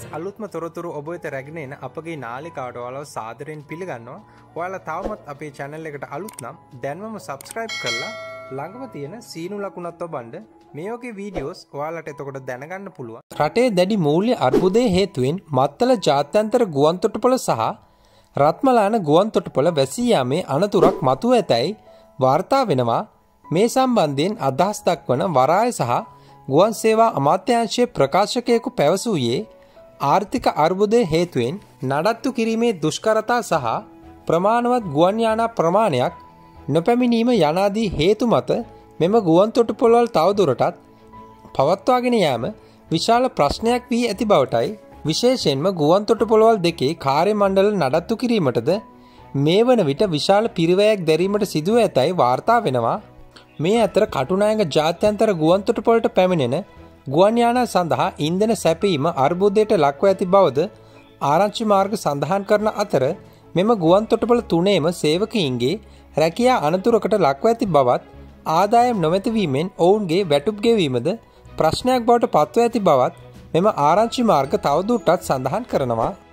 අලුත්ම තොරතුරු ඔබ වෙත රැගෙන එන අපගේ නාලිකාවට ඔයාලව සාදරයෙන් පිළිගන්නවා. ඔයාලා තවමත් අපේ channel එකට අලුත් නම් දැන්වම subscribe කරලා ළඟම තියෙන සීනු ලකුණත් ඔබන්න මේ වගේ වීඩියෝස් ඔයාලට එතකොට දැනගන්න පුළුවන්. රටේ දැඩි මූල්‍ය අර්බුදයේ හේතුවෙන් මත්තල ජාත්‍යන්තර ගුවන් තොටුපළ සහ රත්මලාන ගුවන් තොටුපළ වැසී යාමේ අනතුරක් මතුව ඇතැයි වාර්තා වෙනවා. මේ සම්බන්ධයෙන් අදහස් දක්වන වරාය සහ ගුවන් සේවා අමාත්‍යාංශයේ ප්‍රකාශකයෙකු පැවසුවේ ආර්ථික අර්බුදයේ හේතුවෙන් නඩත්තු කිරීමේ දුෂ්කරතා සහ ප්‍රමාණවත් ගුවන් යානා ප්‍රමාණයක් නොපැමිණීම යනාදී හේතු මත මෙම ගුවන් තොටුපළවල් තවදුරටත් පවත්වාගෙන යාම විශාල ප්‍රශ්නයක් වී ඇති බවටයි විශේෂයෙන්ම ගුවන් තොටුපළවල් දෙකේ කාර්ය මණ්ඩල නඩත්තු කිරීමටද මේ වන විට විශාල පිරිවැයක් දැරීමට සිදුව ඇතැයි වාර්තා වෙනවා. මේ අතර කටුනායක ජාත්‍යන්තර ගුවන් තොටුපළට පැමිණෙන ගුවන් යානා සඳහා ඉන්ධන සැපීම අර්බුදයට ලක්ව ඇති බවද ආරංචි මාර්ග සඳහන් කරන අතර මෙම ගුවන් තොටුපළ තුනේම සේවකයින්ගේ රැකියා අනතුරකට ලක්ව ඇති බවත් ආදායම් නොමැතිවීමෙන් ඔවුන්ගේ වැටුප් ගෙවීමද ප්‍රශ්නයක් බවට පත්ව ඇති බවත් මෙම ආරංචි මාර්ග තවදුරටත් සඳහන් කරනවා.